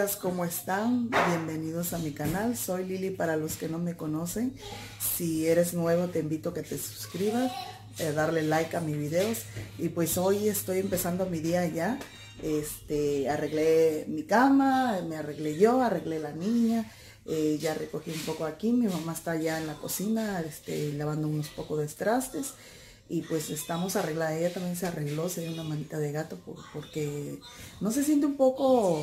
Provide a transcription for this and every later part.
días, ¿cómo están? Bienvenidos a mi canal. Soy Lili para los que no me conocen. Si eres nuevo, te invito a que te suscribas, darle like a mis videos. Y pues hoy estoy empezando mi día ya. Arreglé mi cama, me arreglé yo, arreglé la niña. Ya recogí un poco aquí. Mi mamá está ya en la cocina, lavando unos pocos de trastes. Y pues estamos arregladas. Ella también se arregló, se dio una manita de gato porque no se siente un poco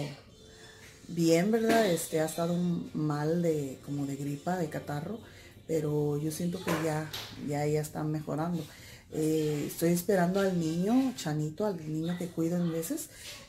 bien, ¿verdad? Ha estado mal como de gripa, de catarro, pero yo siento que ya ella está mejorando. Estoy esperando al niño, Chanito, al niño que cuido en veces.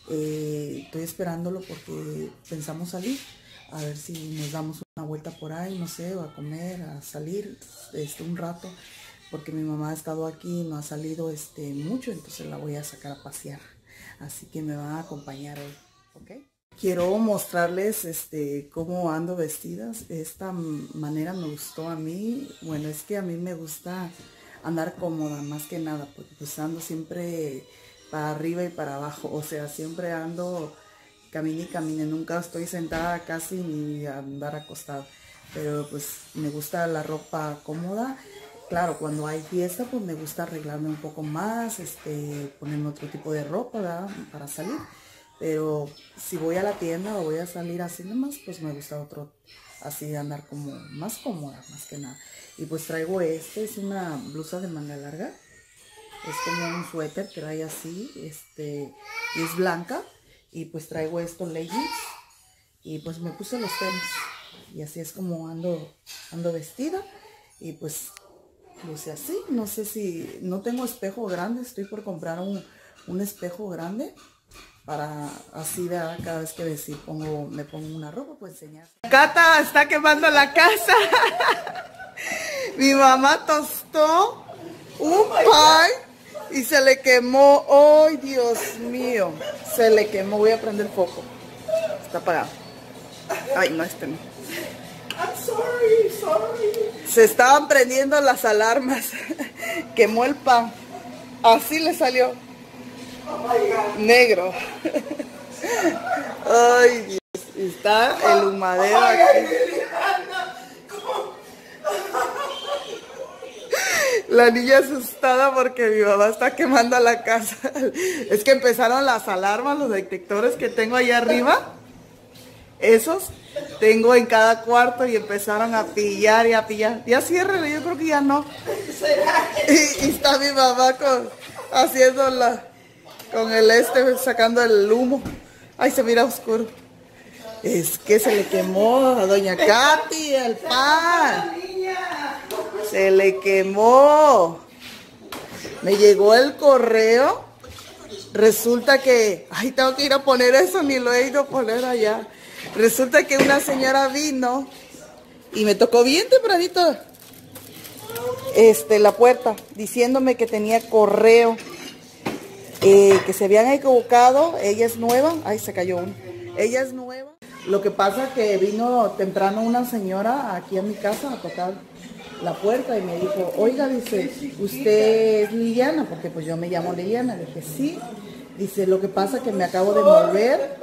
Estoy esperándolo porque pensamos salir, a ver si nos damos una vuelta por ahí, no sé, o a comer, a salir un rato. Porque mi mamá ha estado aquí y no ha salido mucho, entonces la voy a sacar a pasear. Así que me van a acompañar hoy, ¿ok? Quiero mostrarles cómo ando vestidas. Esta manera me gustó a mí. Bueno, es que a mí me gusta andar cómoda más que nada, porque pues ando siempre para arriba y para abajo. O sea, siempre ando camine y camine. Nunca estoy sentada casi ni andar acostada. Pero pues me gusta la ropa cómoda. Claro, cuando hay fiesta, pues me gusta arreglarme un poco más, ponerme otro tipo de ropa, ¿verdad? Para salir. Pero si voy a la tienda o voy a salir así nomás, pues me gusta otro, así de andar como más cómoda, más que nada. Y pues traigo es una blusa de manga larga. Es como un suéter que trae así, y es blanca. Y pues traigo estos leggings. Y pues me puse los tenis. Y así es como ando vestida. Y pues luce así. No sé si, no tengo espejo grande, estoy por comprar un espejo grande para así ¿verdad? Cada vez que me pongo una ropa, pues enseñar. Cata está quemando la casa. Mi mamá tostó un pan y se le quemó. ¡Ay, Dios mío! Se le quemó. Voy a prender el foco. Está apagado. Ay, no, no. I'm sorry. Se estaban prendiendo las alarmas. Quemó el pan. Así le salió. Oh my God. Negro. Ay, Dios. Está el humadero aquí. La niña asustada porque mi mamá está quemando la casa. Es que empezaron las alarmas, los detectores que tengo allá arriba. Esos tengo en cada cuarto y empezaron a pillar y a pillar. Ya cierren, yo creo que ya no. Y está mi mamá haciéndola con el sacando el humo. Ay, se mira oscuro. Es que se le quemó a doña Katy el pan. Se le quemó. Me llegó el correo. Resulta que, ay, tengo que ir a poner eso, ni lo he ido a poner allá. Resulta que una señora vino y me tocó bien tempranito la puerta, diciéndome que tenía correo, que se habían equivocado. Ella es nueva. Ay, se cayó uno. Ella es nueva. Lo que pasa que vino temprano una señora aquí a mi casa a tocar la puerta y me dijo, oiga, dice, ¿usted es Liliana? Porque pues yo me llamo Liliana. Le dije, sí. Dice, lo que pasa que me acabo de mover,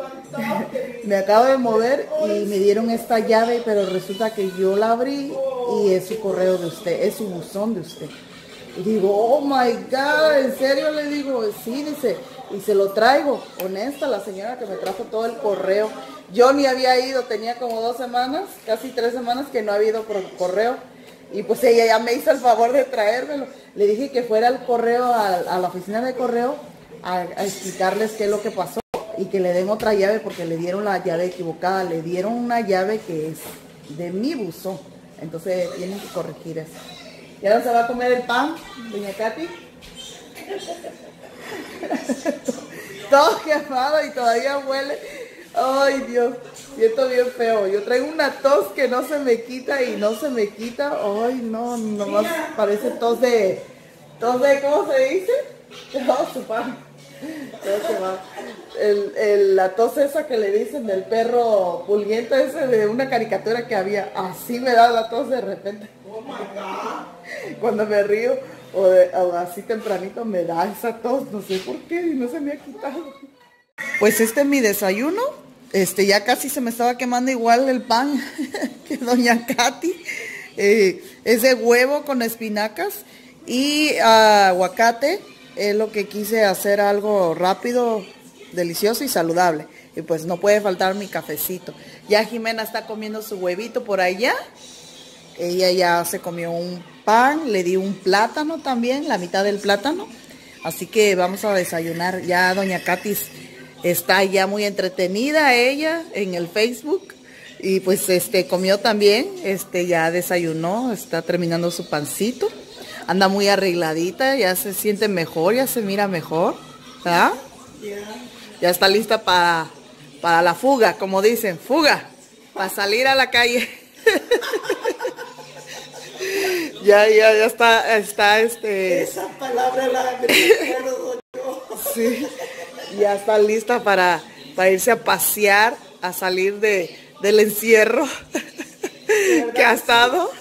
y me dieron esta llave, pero resulta que yo la abrí y es su correo de usted, es su buzón de usted. Y digo, oh my God, ¿en serio? Le digo, sí, dice, y se lo traigo. Honesta, la señora que me trajo todo el correo. Yo ni había ido, tenía como 2 semanas, casi 3 semanas que no había ido por correo. Y pues ella ya me hizo el favor de traérmelo. Le dije que fuera al correo, a la oficina de correo, a explicarles qué es lo que pasó y que le den otra llave porque le dieron la llave equivocada. Le dieron una llave que es de mi buzón. Entonces tienen que corregir eso. ¿Y ahora se va a comer el pan, doña Katy? Todo quemado y todavía huele. Ay, Dios, siento bien feo. Yo traigo una tos que no se me quita y no se me quita. Ay, no, nomás parece tos de, ¿cómo se dice? No, su pan. La tos esa que le dicen del perro pulguiento ese de una caricatura que había. Así me da la tos de repente. Oh my God. Cuando me río o así tempranito me da esa tos, no sé por qué y no se me ha quitado. Pues este es mi desayuno. Ya casi se me estaba quemando igual el pan que doña Katy. Es de huevo con espinacas y aguacate. Es lo que quise hacer, algo rápido, delicioso y saludable. Y pues no puede faltar mi cafecito. Ya Jimena está comiendo su huevito por allá. Ella ya se comió un pan, le di un plátano también, la mitad del plátano. Así que vamos a desayunar. Ya doña Katy está ya muy entretenida ella en el Facebook. Y pues comió también, ya desayunó, está terminando su pancito. Anda muy arregladita, ya se siente mejor, ya se mira mejor, ¿verdad? Ya está lista para la fuga, como dicen, fuga, para salir a la calle. Ya está, Esa palabra la recuerdo yo. Sí, ya está lista para irse a pasear, a salir del encierro que ha estado.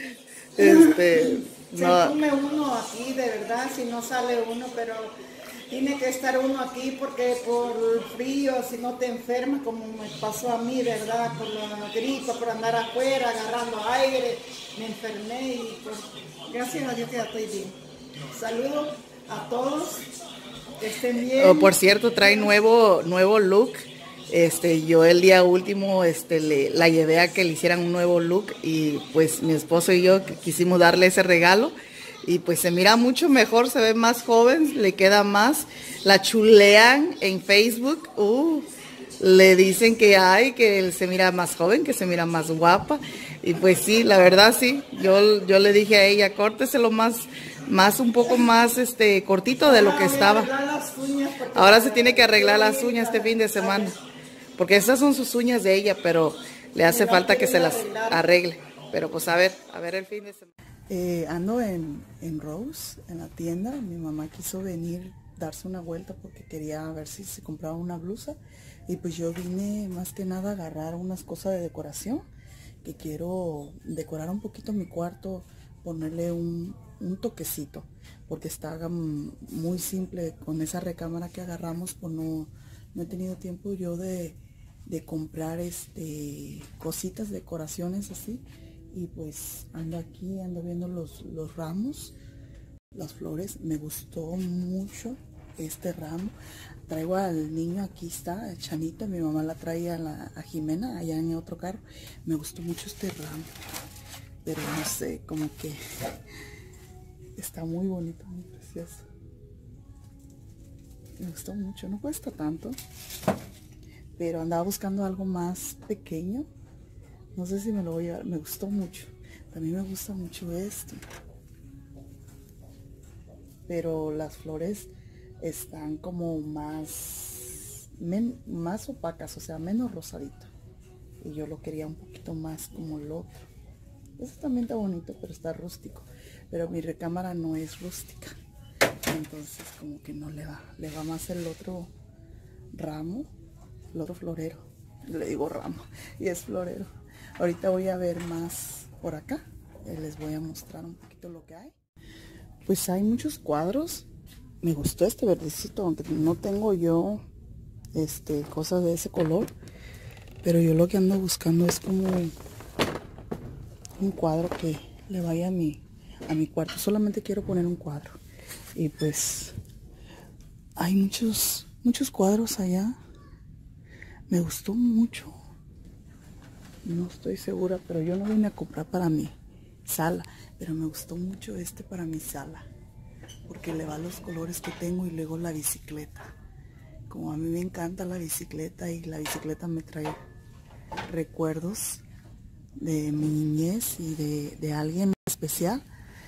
Se come uno aquí, de verdad, si no sale uno, pero tiene que estar uno aquí porque por el frío, si no te enfermas, como me pasó a mí, ¿verdad? Por la gripa, por andar afuera, agarrando aire, me enfermé y pues, gracias a Dios que ya estoy bien. Saludos a todos, que estén bien. Oh, por cierto, trae nuevo look. Yo el día último la llevé a que le hicieran un nuevo look y pues mi esposo y yo quisimos darle ese regalo y pues se mira mucho mejor, se ve más joven, le queda más, la chulean en Facebook, le dicen que se mira más joven, que se mira más guapa y pues sí, la verdad sí, yo le dije a ella, córteselo más un poco más cortito de lo que estaba. Ahora se tiene que arreglar las uñas este fin de semana. Porque esas son sus uñas de ella, pero le hace falta que se las arregle. Pero pues a ver el fin de semana. Ando en Rose, en la tienda. Mi mamá quiso venir, darse una vuelta porque quería ver si se compraba una blusa. Y pues yo vine más que nada a agarrar unas cosas de decoración. Que quiero decorar un poquito mi cuarto, ponerle un toquecito. Porque está muy simple con esa recámara que agarramos, pues no he tenido tiempo yo de comprar cositas, decoraciones así. Y pues ando aquí, ando viendo los ramos, las flores. Me gustó mucho este ramo. Traigo al niño, aquí está, Chanita, mi mamá la trae a Jimena allá en otro carro. Me gustó mucho este ramo, pero no sé, como que está muy bonito, muy precioso. Me gustó mucho, no cuesta tanto, pero andaba buscando algo más pequeño. No sé si me lo voy a llevar, me gustó mucho. También me gusta mucho esto. Pero las flores están como más opacas, o sea, menos rosadito. Y yo lo quería un poquito más como el otro. Este también está bonito, pero está rústico. Pero mi recámara no es rústica. Entonces como que no le va más el otro ramo, el otro florero. Le digo ramo y es florero. Ahorita voy a ver más por acá. Les voy a mostrar un poquito lo que hay. Pues hay muchos cuadros. Me gustó este verdecito, aunque no tengo yo cosas de ese color. Pero yo lo que ando buscando es como un cuadro que le vaya a mi cuarto. Solamente quiero poner un cuadro. Y pues hay muchos cuadros allá. Me gustó mucho. No estoy segura, pero yo no vine a comprar para mi sala. Pero me gustó mucho para mi sala. Porque le va los colores que tengo y luego la bicicleta. Como a mí me encanta la bicicleta y la bicicleta me trae recuerdos de mi niñez y de alguien especial.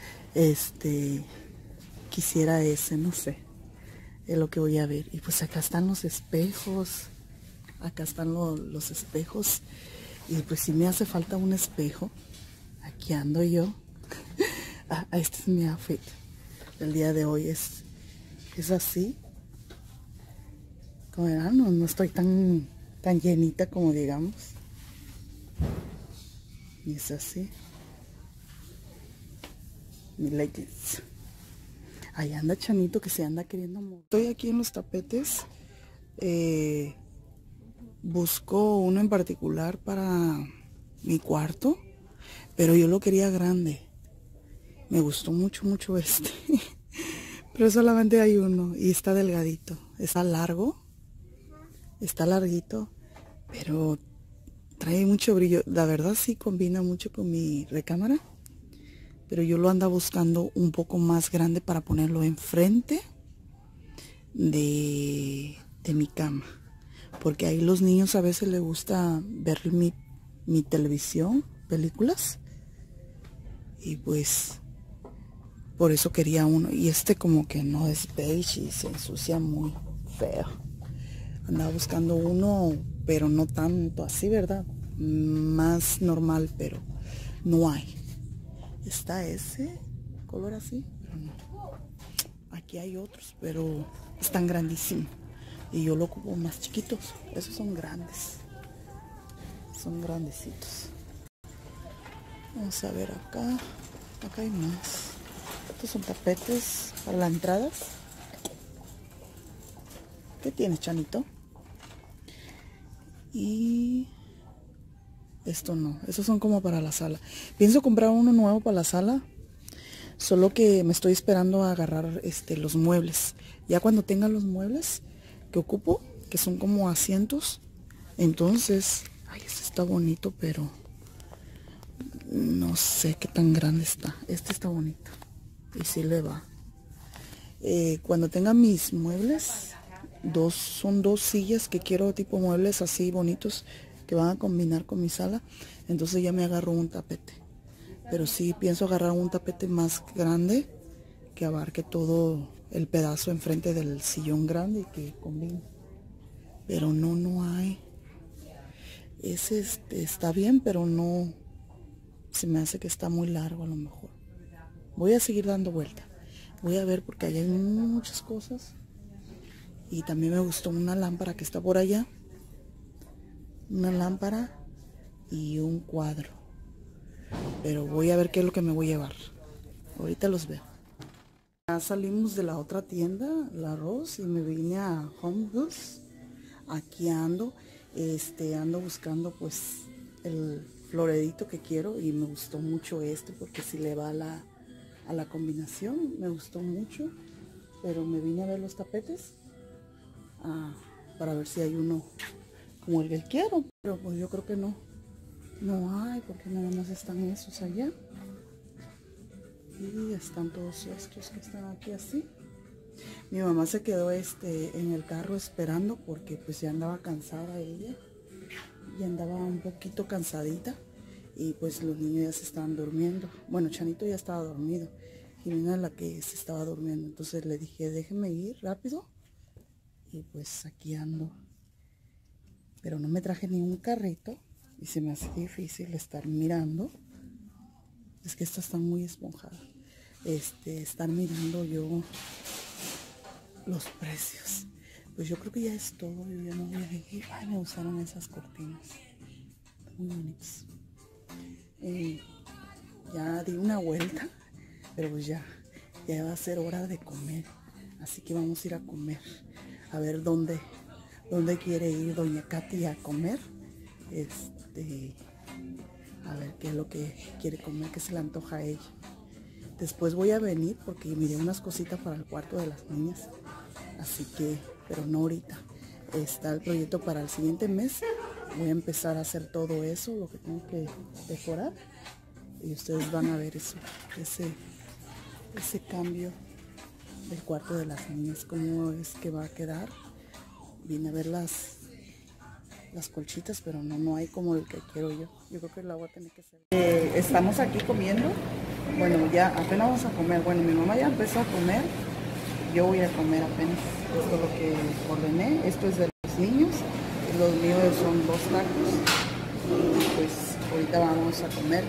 Quisiera no sé, es lo que voy a ver. Y pues acá están los espejos, acá están los espejos. Y pues si me hace falta un espejo, aquí ando yo. Este es mi outfit del día de hoy, es así. Como verán, no estoy tan llenita como digamos. Y es así. Mi leggings. Ahí anda Chanito que se anda queriendo mover. Estoy aquí en los tapetes. busco uno en particular para mi cuarto, pero yo lo quería grande. Me gustó mucho este. Pero solamente hay uno y está delgadito. Está largo. Está larguito. Pero trae mucho brillo. La verdad sí combina mucho con mi recámara. Pero yo lo ando buscando un poco más grande para ponerlo enfrente de mi cama. Porque ahí los niños a veces les gusta ver mi televisión, películas. Y pues por eso quería uno. Y este como que no es beige y se ensucia muy feo. Andaba buscando uno, pero no tanto así, ¿verdad? Más normal, pero no hay. Está ese color así, pero no. Aquí hay otros, pero están grandísimos. Y yo lo ocupo más chiquitos. Esos son grandes. Son grandecitos. Vamos a ver acá. Acá hay más. Estos son tapetes para las entradas. ¿Qué tienes, Chanito? Y esto no. Estos son como para la sala. Pienso comprar uno nuevo para la sala. Solo que me estoy esperando a agarrar los muebles. Ya cuando tenga los muebles que ocupo, que son como asientos, entonces, ay, este está bonito, pero no sé qué tan grande está. Este está bonito y sí le va. Cuando tenga mis muebles, son dos sillas que quiero, tipo muebles así bonitos que van a combinar con mi sala, entonces ya me agarro un tapete. Pero sí pienso agarrar un tapete más grande que abarque todo el pedazo enfrente del sillón grande y que combine. Pero no hay. Ese está bien, pero no. Se me hace que está muy largo a lo mejor. Voy a seguir dando vuelta. Voy a ver porque allá hay muchas cosas. Y también me gustó una lámpara que está por allá. Una lámpara y un cuadro. Pero voy a ver qué es lo que me voy a llevar. Ahorita los veo. Ya salimos de la otra tienda, la Ross, y me vine a Home Goods. Aquí ando, ando buscando pues el floredito que quiero y me gustó mucho porque si le va a la combinación, me gustó mucho. Pero me vine a ver los tapetes para ver si hay uno como el que quiero, pero pues yo creo que no hay, porque nada más están esos allá. Y están todos estos que están aquí así. Mi mamá se quedó en el carro esperando porque pues ya andaba cansada ella. Ya andaba un poquito cansadita. Y pues los niños ya se estaban durmiendo. Bueno, Chanito ya estaba dormido. Jimena es la que se estaba durmiendo. Entonces le dije, déjeme ir rápido. Y pues aquí ando. Pero no me traje ningún carrito. Y se me hace difícil estar mirando. Es que estas están muy esponjadas. Estar mirando yo los precios. Pues yo creo que ya es todo. Yo ya no voy a ir. Ay, me gustaron esas cortinas. Muy bonitas. Ya di una vuelta. Pero pues ya va a ser hora de comer. Así que vamos a ir a comer. A ver dónde quiere ir doña Katy a comer. A ver qué es lo que quiere comer, que se le antoja a ella. Después voy a venir porque miré unas cositas para el cuarto de las niñas. Así que, pero no ahorita. Está el proyecto para el siguiente mes. Voy a empezar a hacer todo eso, lo que tengo que decorar. Y ustedes van a ver eso, ese cambio del cuarto de las niñas, cómo es que va a quedar. Vine a ver las colchitas, pero no hay como el que quiero yo. Yo creo que la voy a tener que hacer. Estamos aquí comiendo. Bueno, ya apenas vamos a comer. Bueno, mi mamá ya empezó a comer. Yo voy a comer apenas. Esto es lo que ordené. Esto es de los niños. Los míos son 2 tacos. Y pues ahorita vamos a comer.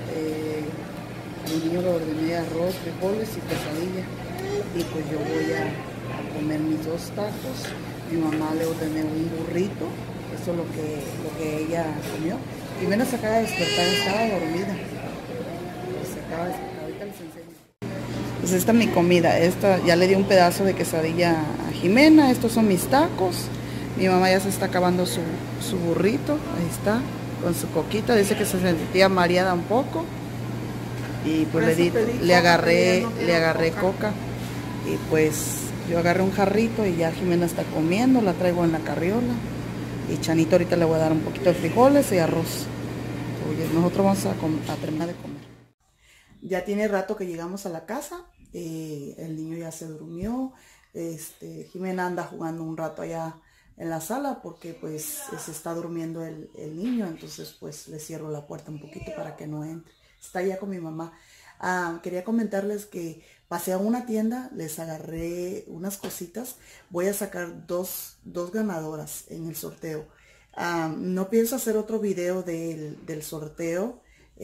A mi niño le ordené arroz, frijoles y quesadilla. Y pues yo voy a comer mis 2 tacos. Mi mamá le ordené un burrito. Eso es lo que ella comió. Jimena se acaba de despertar, estaba dormida. Se acaba de despertar, ahorita les enseño. Pues esta es mi comida. Esta ya le di un pedazo de quesadilla a Jimena. Estos son mis tacos. Mi mamá ya se está acabando su burrito, ahí está, con su coquita. Dice que se sentía mareada un poco. Y pues le agarré coca. Y pues yo agarré un jarrito y ya Jimena está comiendo, la traigo en la carriola. Y Chanito ahorita le voy a dar un poquito de frijoles y arroz. Oye, nosotros vamos a terminar de comer. Ya tiene rato que llegamos a la casa. El niño ya se durmió. Jimena anda jugando un rato allá en la sala porque pues se está durmiendo el niño. Entonces pues le cierro la puerta un poquito para que no entre. Está allá con mi mamá. Quería comentarles que pasé a una tienda, les agarré unas cositas. Voy a sacar dos ganadoras en el sorteo. No pienso hacer otro video del sorteo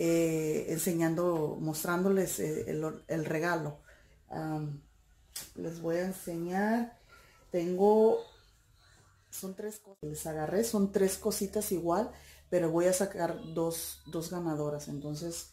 mostrándoles el regalo. Les voy a enseñar. Son 3 cosas. Les agarré, son 3 cositas igual, pero voy a sacar dos ganadoras. Entonces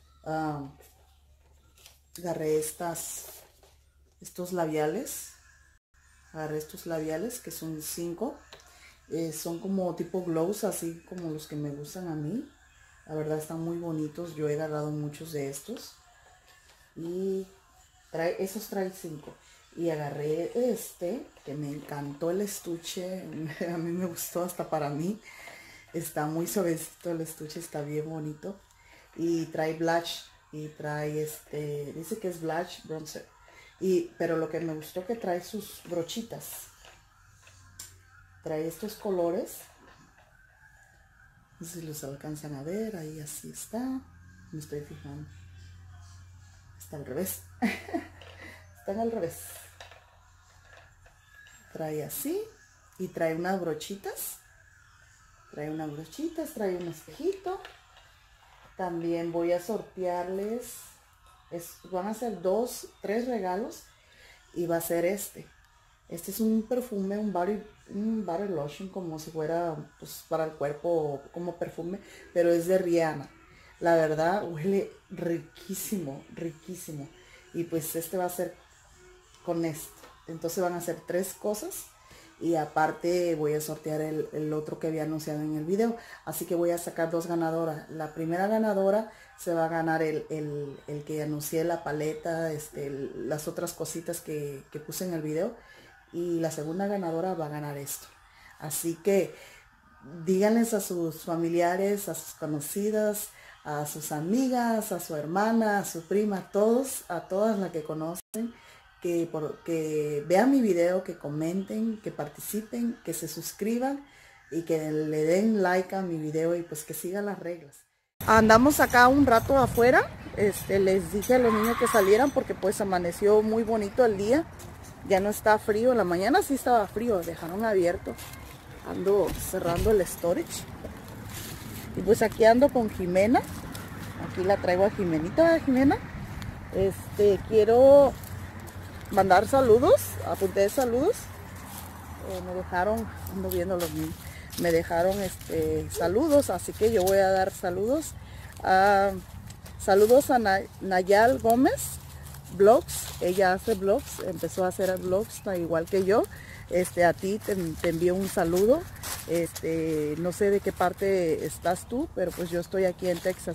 agarré estos labiales. Agarré estos labiales que son 5. Son como tipo glows, así como los que me gustan a mí. La verdad están muy bonitos. Yo he agarrado muchos de estos. Y esos trae 5. Y agarré que me encantó el estuche. A mí me gustó hasta para mí. Está muy suavecito el estuche, está bien bonito. Y trae blush. Y trae dice que es blush bronzer. Pero lo que me gustó que trae sus brochitas. Trae estos colores. No sé si los alcanzan a ver. Ahí así está. Me estoy fijando. Está al revés. Están al revés. Trae así. Y trae unas brochitas. Trae Trae un espejito. También voy a sortearles. Van a ser 3 regalos. Y va a ser este. Este es un perfume, un body lotion, como si fuera pues, para el cuerpo, como perfume, pero es de Rihanna. La verdad, huele riquísimo, riquísimo. Y pues este va a ser con esto. Entonces van a ser 3 cosas. Y aparte voy a sortear el otro que había anunciado en el video. Así que voy a sacar 2 ganadoras. La primera ganadora se va a ganar el que anuncié, la paleta, las otras cositas que puse en el video. Y la segunda ganadora va a ganar esto. Así que díganles a sus familiares, a sus conocidas, a sus amigas, a su hermana, a su prima, a todas las que conocen, que vean mi video, que comenten, que participen, que se suscriban y que le den like a mi video y pues que sigan las reglas. Andamos acá un rato afuera. Les dije a los niños que salieran porque pues amaneció muy bonito el día. Ya no está frío, en la mañana sí estaba frío, dejaron abierto. Ando cerrando el storage. Y pues aquí ando con Jimena. Aquí la traigo a Jimenita, Jimena. Quiero mandar saludos, apunté saludos. Me dejaron, ando viendo los niños. Me dejaron saludos, así que yo voy a dar saludos. Saludos a Nayal Gómez. Blogs, ella hace blogs, empezó a hacer blogs igual que yo. A ti te envío un saludo. No sé de qué parte estás tú, pero pues yo estoy aquí en Texas.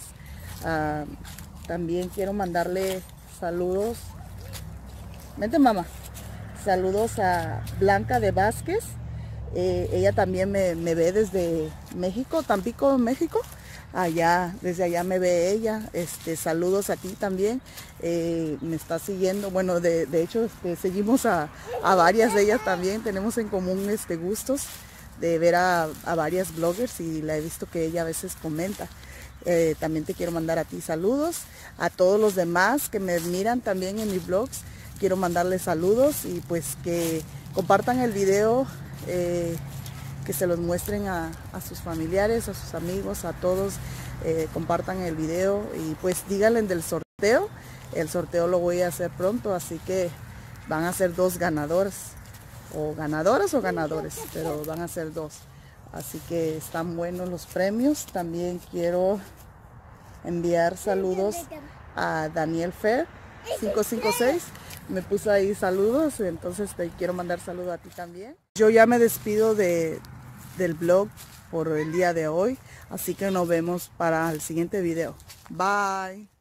También quiero mandarle saludos. Vente, mamá. Saludos a Blanca de Vázquez. Ella también me ve desde México, Tampico, México. Desde allá me ve ella. Saludos a ti también. Me está siguiendo. Bueno, de hecho, seguimos a varias de ellas también. Tenemos en común gustos de ver a varias bloggers y la he visto que ella a veces comenta. También te quiero mandar a ti saludos. A todos los demás que me miran también en mis blogs, quiero mandarles saludos y pues que compartan el video. Que se los muestren a sus familiares, a sus amigos, a todos, compartan el video y pues díganle del sorteo. El sorteo lo voy a hacer pronto, así que van a ser 2 ganadoras, o ganadoras o ganadores, pero van a ser 2. Así que están buenos los premios. También quiero enviar saludos a Daniel Fer 556, me puso ahí saludos, entonces te quiero mandar saludos a ti también. Yo ya me despido del vlog por el día de hoy, así que nos vemos para el siguiente video. Bye.